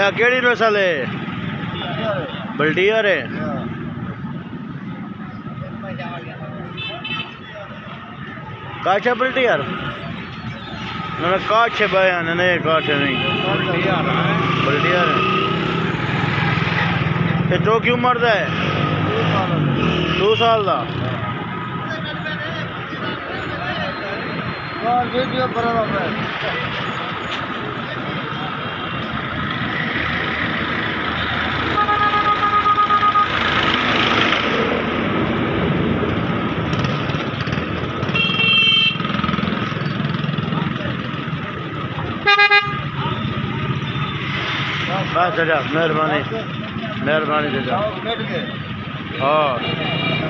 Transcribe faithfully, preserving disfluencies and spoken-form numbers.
या केड़ी नस्ल है? बल्टियर है। काछ है बल्टियर? ना काछ है बयान नहीं, काछ नहीं, बल्टियर है। ते तो की उम्र दा है? दो साल दा। वीडियो बराबर है। बस जा, मेहरबानी मेहरबानी जा। हाँ।